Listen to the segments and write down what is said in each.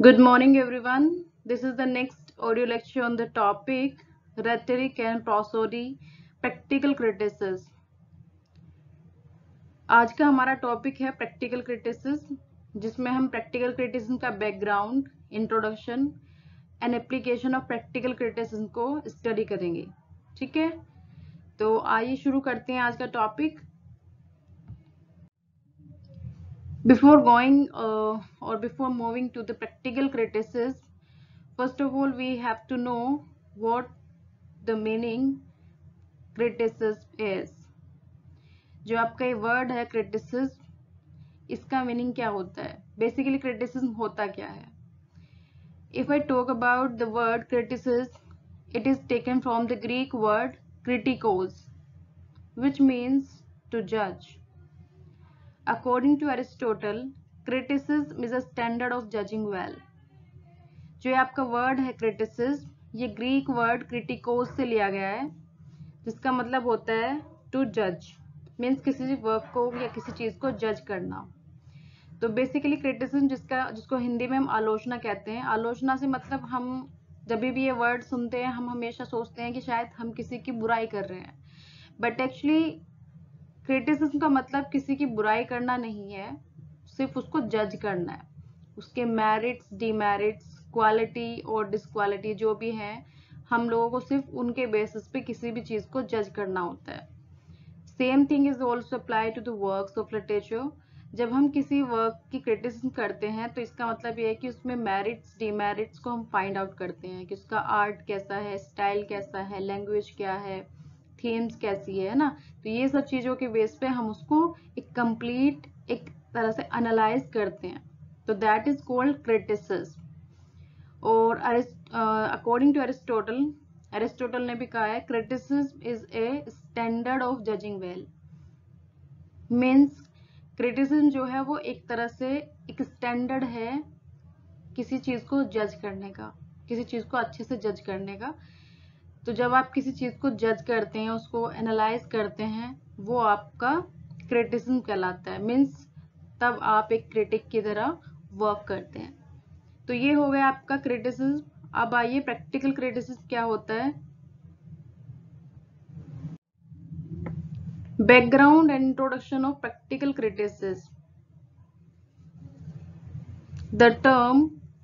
Good morning, everyone. This is the next audio lecture on the topic Rhetoric and Prosody Practical Criticism. आज का हमारा topic है practical criticism, जिसमें हम practical criticism का background, introduction and application of practical criticism को study करेंगे। ठीक है, तो आइए शुरू करते हैं आज का topic. Before going or before moving to the practical criticism, first of all we have to know what the meaning criticism is. जो आपका ये वर्ड है criticism, इसका मीनिंग क्या होता है? बेसिकली criticism होता क्या है? If I talk about the word criticism, it is taken from the Greek word kritikos, which means to judge. According to Aristotle, criticism is a standard of judging well. जो ये आपका word है criticism, ये Greek word क्रिटिकोस से लिया गया है, जिसका मतलब होता है टू जज, मीन्स किसी वर्क को या किसी चीज को जज करना। तो बेसिकली क्रिटिसिज्म जिसको हिंदी में हम आलोचना कहते हैं। आलोचना से मतलब हम जब भी ये वर्ड सुनते हैं हम हमेशा सोचते हैं कि शायद हम किसी की बुराई कर रहे हैं, बट एक्चुअली क्रिटिसिज्म का मतलब किसी की बुराई करना नहीं है, सिर्फ उसको जज करना है। उसके मेरिट्स, डिमेरिट्स, क्वालिटी और डिसक्वालिटी जो भी हैं, हम लोगों को सिर्फ उनके बेसिस पे किसी भी चीज को जज करना होता है। Same thing is also apply to the works of literature. जब हम किसी वर्क की क्रिटिसिज्म करते हैं तो इसका मतलब ये है कि उसमें मेरिट्स, डिमेरिट्स को हम फाइंड आउट करते हैं कि उसका आर्ट कैसा है, स्टाइल कैसा है, लैंग्वेज क्या है, थीम्स कैसी है ना। तो ये सब चीजों के बेस पे हम उसको एक कंप्लीट एक तरह से एनालाइज करते हैं, तो दैट इज कॉल्ड क्रिटिसिज्म। और अकॉर्डिंग टू एरिस्टोटल ने भी कहा है criticism is a standard of judging well. Means criticism जो है वो एक तरह से एक स्टैंडर्ड है किसी चीज को जज करने का, किसी चीज को अच्छे से जज करने का। तो जब आप किसी चीज को जज करते हैं, उसको एनालाइज करते हैं, वो आपका क्रिटिसिज्म कहलाता है। मीन्स तब आप एक क्रिटिक की तरह वर्क करते हैं। तो ये हो गया आपका क्रिटिसिज्म। अब आइए प्रैक्टिकल क्रिटिसिज्म क्या होता है। Background and introduction of practical criticism. The term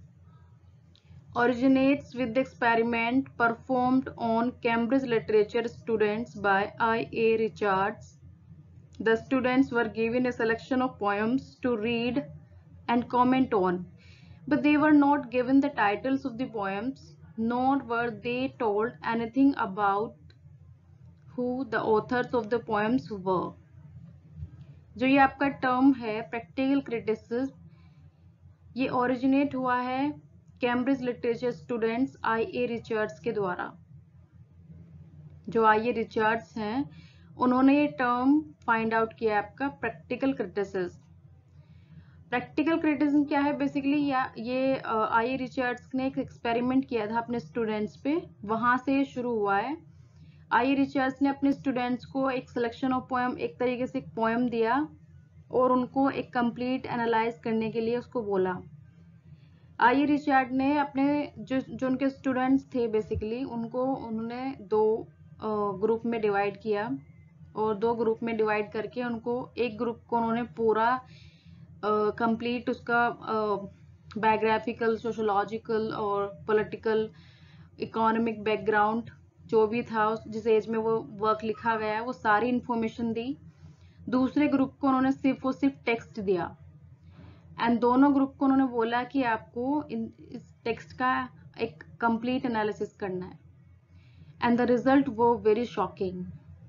originates with the experiment performed on Cambridge literature students by I.A. Richards. The students were given a selection of poems to read and comment on, but they were not given the titles of the poems, nor were they told anything about who the authors of the poems were. जो ये आपका term है practical criticism, ये originate हुआ है Cambridge literature students I A. Richards के द्वारा। जो आई.ए. रिचर्ड्स हैं, उन्होंने ये टर्म फाइंड आउट किया आपका प्रैक्टिकल क्रिटिसिज्म। प्रैक्टिकल क्रिटिसिज्म क्या है बेसिकली, ये आई.ए. रिचर्ड्स ने एक एक्सपेरिमेंट किया था अपने स्टूडेंट्स पे, वहां से शुरू हुआ है। आई.ए. रिचर्ड्स ने अपने स्टूडेंट्स को एक सिलेक्शन ऑफ पोएम, एक तरीके से एक पोएम दिया और उनको एक कंप्लीट एनालाइज करने के लिए उसको बोला। आई.ए. रिचर्ड ने अपने जो उनके स्टूडेंट्स थे बेसिकली उन्होंने दो ग्रुप में डिवाइड किया, और दो ग्रुप में डिवाइड करके उनको एक ग्रुप को उन्होंने पूरा कंप्लीट उसका बायोग्राफिकल, सोशोलॉजिकल और पॉलिटिकल, इकोनॉमिक बैकग्राउंड जो भी था जिस एज में वो वर्क लिखा गया है वो सारी इंफॉर्मेशन दी। दूसरे ग्रुप को उन्होंने सिर्फ और सिर्फ टेक्स्ट दिया, एंड दोनों ग्रुप को उन्होंने बोला कि आपको इस टेक्स्ट का एक कंप्लीट एनालिसिस करना है। एंड द रिजल्ट वो वेरी शॉकिंग।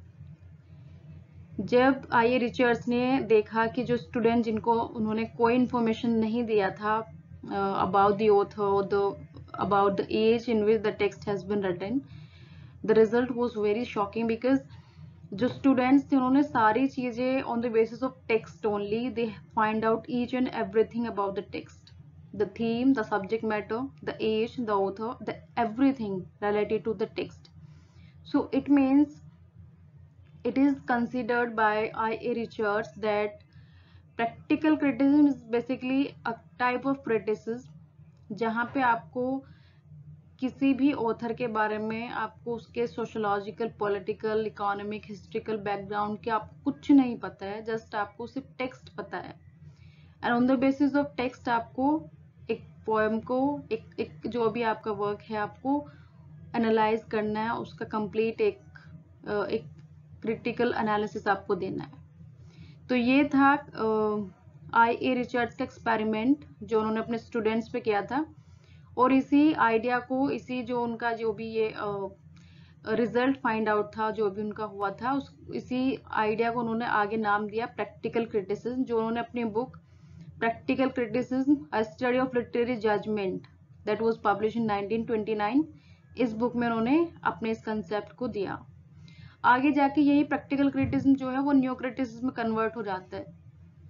जब आई.ए. रिचर्ड्स ने देखा कि जो स्टूडेंट जिनको उन्होंने कोई इंफॉर्मेशन नहीं दिया था about the author, about the age in which the text has been written, the result was very shocking. Because जो स्टूडेंट्स थे उन्होंने सारी चीजें on the basis of text only, they find out each and everything about the text, the theme, the subject matter, the age, the author, the everything related to the text. So it means it is considered by I.A. Richards that practical criticism is basically a type of criticism जहाँ पे आपको किसी भी author के बारे में, आपको उसके sociological, political, economic, historical background के आपको कुछ नहीं पता है, जस्ट आपको सिर्फ टेक्स्ट पता है। And on the basis of text आपको एक पोएम को, एक जो भी आपका वर्क है, आपको एनालाइज करना है, उसका कंप्लीट एक क्रिटिकल एनालिसिस आपको देना है। तो ये था I.A. रिचर्ड्स का एक्सपेरिमेंट जो उन्होंने अपने स्टूडेंट्स पे किया था, और इसी आइडिया को, इसी जो उनका जो भी ये रिजल्ट फाइंड आउट था, जो भी उनका हुआ था, इसी आइडिया को उन्होंने आगे नाम दिया प्रैक्टिकल क्रिटिसिज्म, जो उन्होंने अपनी book practical criticism a study of literary judgement that was publish in 1929, इस बुक में उन्होंने अपने इस कंसेप्ट को दिया। आगे जाके यही प्रैक्टिकल क्रिटिसिज्म जो है वो न्यू क्रिटिसिज्म में कन्वर्ट हो जाता है।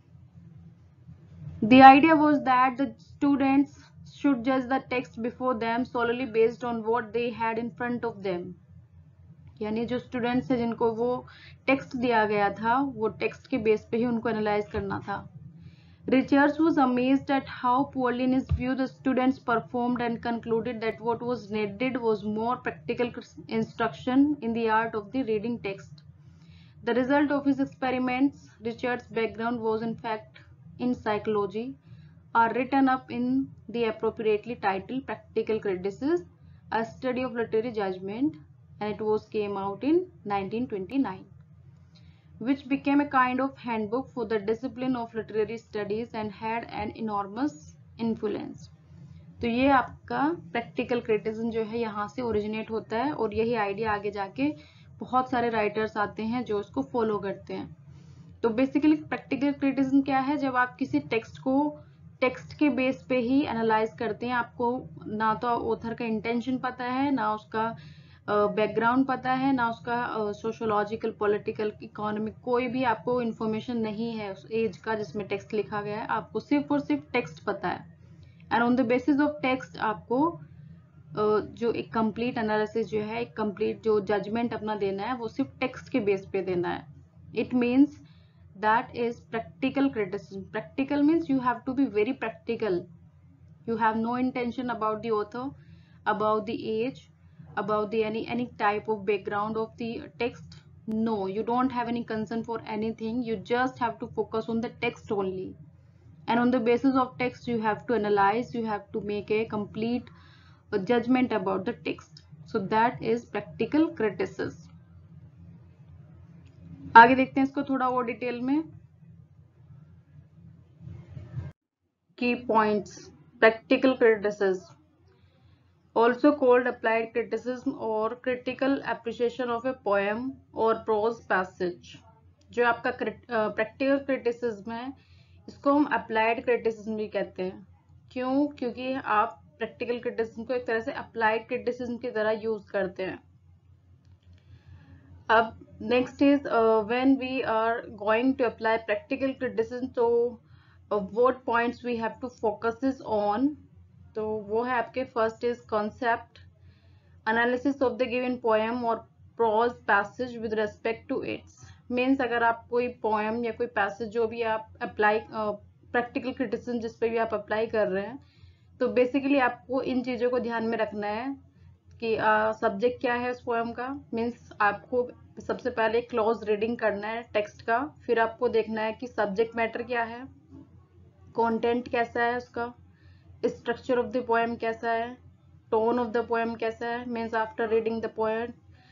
The idea was that the students should judge the text before them solely based on what they had in front of them. यानी जो स्टूडेंट्स है जिनको वो टेक्स्ट दिया गया था, वो टेक्स्ट के बेस पे ही उनको एनालाइज करना था। Richards was amazed at how poorly in his view the students performed and concluded that what was needed was more practical instruction in the art of the reading text. The result of his experiments, Richard's background was in fact in psychology, are written up in the appropriately titled Practical Criticism, a Study of Literary Judgment, and it was came out in 1929, which became a kind of handbook for the discipline of literary studies and had an enormous influence. तो ये आपका practical criticism जो है यहाँ से originate होता है, और यही आइडिया आगे जाके बहुत सारे राइटर्स आते हैं जो इसको फॉलो करते हैं। तो बेसिकली प्रैक्टिकल क्रिटिसिज्म क्या है? जब आप किसी टेक्स्ट को टेक्स्ट के बेस पे ही एनालाइज करते हैं, आपको ना तो ऑथर का इंटेंशन पता है, ना उसका बैकग्राउंड पता है, ना उसका सोशोलॉजिकल, पॉलिटिकल, इकोनॉमिक कोई भी आपको इंफॉर्मेशन नहीं है उस एज का जिसमें टेक्स्ट लिखा गया है, आपको सिर्फ और सिर्फ टेक्स्ट पता है। And on the basis of text आपको जो एक कंप्लीट एनालिसिस जो है, एक कंप्लीट जो जजमेंट अपना देना है, वो सिर्फ टेक्स्ट के बेस पे देना है। It means that is practical criticism. Practical means you have to be very practical. You have no intention about the author, about the age, about the any type of background of the text. No, you don't have any concern for anything. You just have to focus on the text only, and on the basis of text you have to analyze, you have to make a complete judgment about the text. So that is practical criticism. आगे देखते हैं इसको थोड़ा और detail में। Key points, practical criticism, also called applied criticism or critical appreciation of a poem or prose passage। जो आपका practical criticism है, इसको हम अप्लाइड क्रिटिसिज्म भी कहते हैं। क्यों? क्योंकि आप प्रैक्टिकल क्रिटिसिज्म को एक तरह से अप्लाइड क्रिटिसिज्म की तरह यूज करते हैं। अब next is when we are going to apply practical criticism, तो what points we have to focus on, तो वो है आपके first is concept, analysis of the given poem और prose passage with respect to its. Means अगर आप कोई poem या कोई पैसेज जो भी आप अप्लाई प्रैक्टिकल क्रिटिसिज्म जिस पे भी आप अप्लाई कर रहे हैं, तो बेसिकली आपको इन चीज़ों को ध्यान में रखना है कि सब्जेक्ट क्या है उस पोएम का। मीन्स आपको सबसे पहले क्लोज रीडिंग करना है टेक्स्ट का, फिर आपको देखना है कि सब्जेक्ट मैटर क्या है, कंटेंट कैसा है उसका, स्ट्रक्चर ऑफ द पोएम कैसा है, टोन ऑफ द पोएम कैसा है। Means after reading the poem,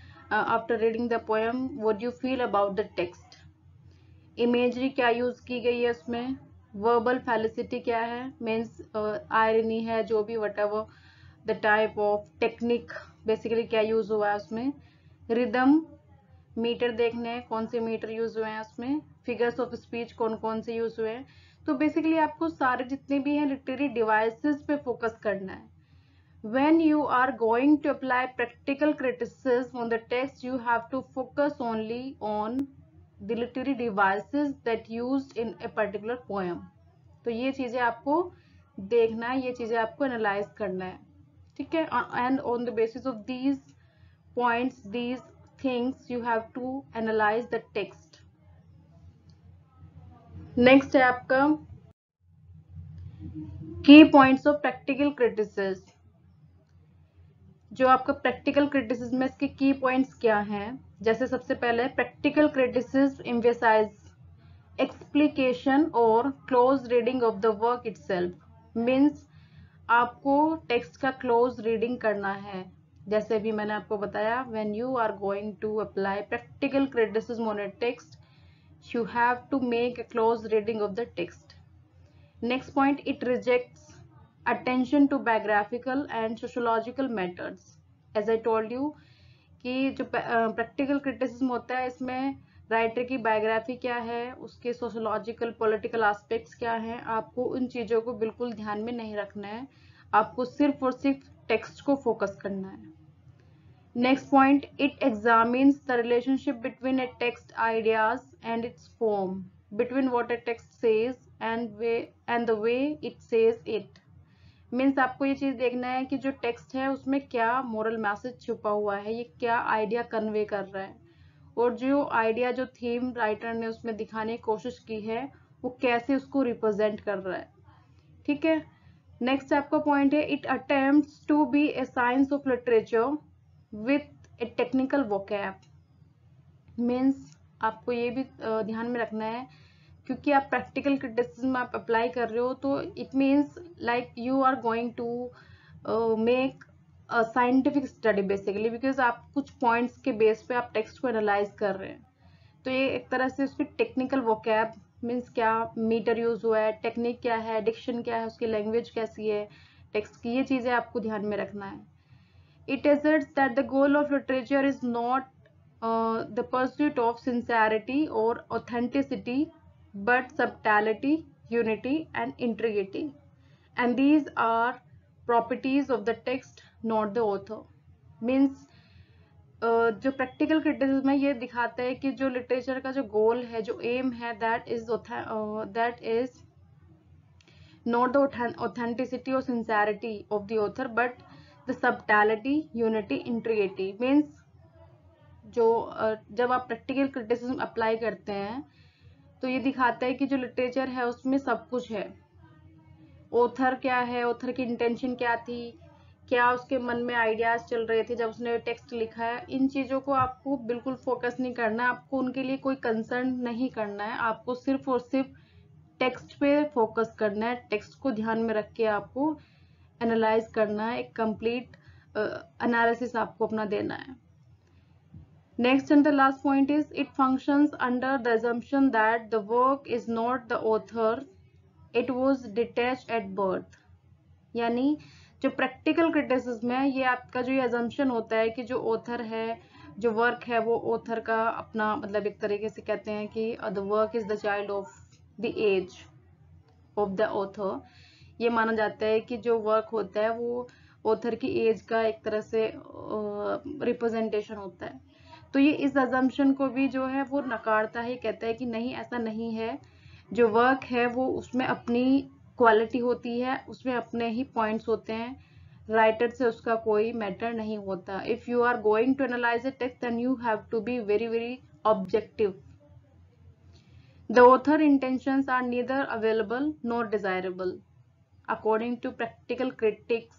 what you feel about the text, imagery क्या यूज की गई है उसमें, वर्बल फेलिसिटी क्या है, मीन्स आयरनी है, जो भी whatever the type of technique basically क्या यूज हुआ है उसमें, रिदम, मीटर देखने हैं कौन से मीटर यूज हुए हैं उसमें, फिगर्स ऑफ स्पीच कौन कौन से यूज हुए हैं। तो बेसिकली आपको सारे जितने भी हैं लिटरेरी डिवाइसेस पे फोकस करना है। When you are going to apply practical criticism on the text, you have to focus only on the literary devices that used in a particular poem. तो ये चीजें आपको देखना है, ये चीजें आपको एनालाइज करना है, ठीक है। And on the basis of these points, these things, you have to analyse the text. Next है आपका की पॉइंट्स ऑफ प्रैक्टिकल क्रिटिसिज्म। जो आपका प्रैक्टिकल क्रिटिसिज्म है इसके की पॉइंट्स क्या हैं? जैसे सबसे पहले प्रैक्टिकल क्रिटिसिज्म एम्फसाइज एक्सप्लिकेशन और close reading of the work itself. Means आपको टेक्स्ट का क्लोज रीडिंग करना है। जैसे भी मैंने आपको बताया, when you are going to apply practical criticism on a text, you have to make a close reading of the text. Next point, it rejects attention to biographical and sociological methods. As I told you कि जो practical criticism होता है इसमें writer की biography क्या है, उसके sociological political aspects क्या हैं, आपको उन चीज़ों को बिल्कुल ध्यान में नहीं रखना है। आपको सिर्फ और सिर्फ टेक्स्ट को फोकस करना है। Next point, it examines the relationship between a text ideas and its form, between what a text says and the way it says it. Means आपको ये चीज देखना है कि जो टेक्स्ट है उसमें क्या मोरल मैसेज छुपा हुआ है, ये क्या आइडिया कन्वे कर रहा है, और जो आइडिया जो थीम राइटर ने उसमें दिखाने की कोशिश की है वो कैसे उसको रिप्रेजेंट कर रहा है। ठीक है। नेक्स्ट आपका पॉइंट है, it attempts to be a science of literature with a technical vocab. Means आपको ये भी ध्यान में रखना है, क्योंकि आप प्रैक्टिकल क्रिटिसिज्म आप अप्लाई कर रहे हो तो it means like you are going to make a scientific study basically, because आप कुछ पॉइंट्स के बेस पे आप टेक्स्ट को एनालाइज कर रहे हैं। तो ये एक तरह से उसकी टेक्निकल वोकैब मीन्स क्या मीटर यूज हुआ है, टेक्निक क्या है, डिक्शन क्या है, उसकी लैंग्वेज कैसी है टेक्स्ट की, ये चीजें आपको ध्यान में रखना है। It asserts that the goal of literature is not the pursuit of sincerity or authenticity, but subtlety, unity, and integrity. And these are properties of the text, not the author. Means जो practical criticism है ये दिखाता है कि जो literature का जो गोल है, जो एम है, that is not the authenticity or sincerity of the author, but the subtlety, unity, integrity. Means जो जब आप प्रैक्टिकल क्रिटिसिज्म अप्लाई करते हैं तो ये दिखाता है कि जो लिटरेचर है उसमें सब कुछ है। ऑथर क्या है, ऑथर की इंटेंशन क्या थी, क्या उसके मन में आइडियाज चल रहे थे जब उसने टेक्स्ट लिखा है, इन चीजों को आपको बिल्कुल फोकस नहीं करना है, आपको उनके लिए कोई कंसर्न नहीं करना है, आपको सिर्फ और सिर्फ टेक्स्ट पे फोकस करना है। टेक्स्ट को ध्यान में रख के आपको एनालाइज करना है, एक कंप्लीट एनालिसिस आपको अपना देना है। Next and the last point is it functions under the assumption that the work is not the author, it was detached at birth. यानी जो प्रैक्टिकल क्रिटिसिज्म है ये आपका जो ये अजम्पशन होता है कि जो ऑथर है, जो वर्क है वो ऑथर का अपना, मतलब एक तरीके से कहते हैं कि the work is the child of the age of the author. ये माना जाता है कि जो वर्क होता है वो ऑथर की एज का एक तरह से रिप्रेजेंटेशन होता है। तो ये इस अजम्पशन को भी जो है वो नकारता है, कहता है कि नहीं ऐसा नहीं है, जो वर्क है वो उसमें अपनी क्वालिटी होती है, उसमें अपने ही पॉइंट्स होते हैं, राइटर से उसका कोई मैटर नहीं होता। If you are going to analyse a text then you have to be very very objective. The author intentions are neither available nor desirable. According to practical critics,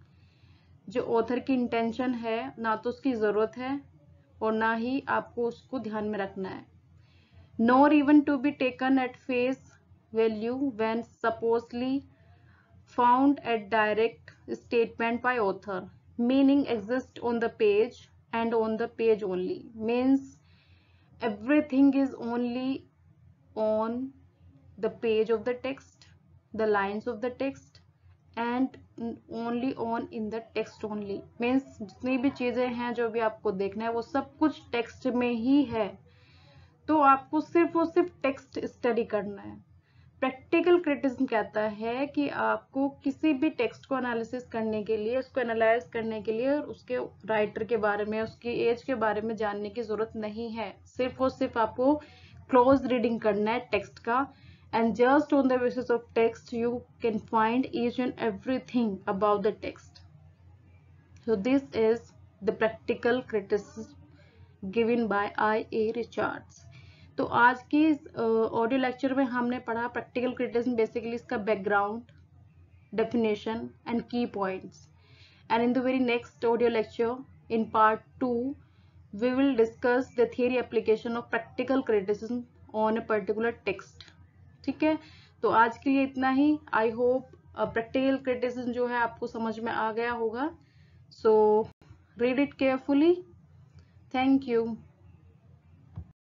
जो author की intention है ना तो उसकी जरूरत है और ना ही आपको उसको ध्यान में रखना है। Nor even to be taken at face value when supposedly found at direct statement by author. Meaning exists on the page and on the page only. Means everything is only on the page of the text, the lines of the text, and only on in the text only. Means जितनी भी चीजें हैं जो भी आपको देखना है वो सब कुछ टेक्स्ट में ही है, तो आपको सिर्फ और सिर्फ टेक्स्ट स्टडी करना है। प्रैक्टिकल क्रिटिसिज्म कहता है कि आपको किसी भी टेक्स्ट को एनालिसिस करने के लिए, उसको एनालाइज करने के लिए उसके राइटर के बारे में, उसकी एज के बारे में जानने की जरूरत नहीं है, सिर्फ और सिर्फ आपको क्लोज रीडिंग करना है टेक्स्ट का, and just on the basis of text you can find each and everything about the text. So this is the practical criticism given by I.A. Richards. तो आज की ऑडियो लेक्चर में हमने पढ़ा practical criticism, basically इसका background, definition and key points. And in the very next audio lecture, in part 2, we will discuss the theory application of practical criticism on a particular text. ठीक है, तो आज के लिए इतना ही. आई होप प्रैक्टिकल क्रिटिसिज्म जो है आपको समझ में आ गया होगा. So read it carefully. Thank you.